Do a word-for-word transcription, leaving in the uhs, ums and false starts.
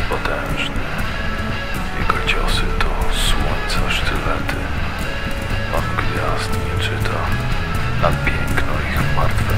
potężny. Jego ciosy to słońca sztylety. On gwiazd nie czyta, a piękno ich martwe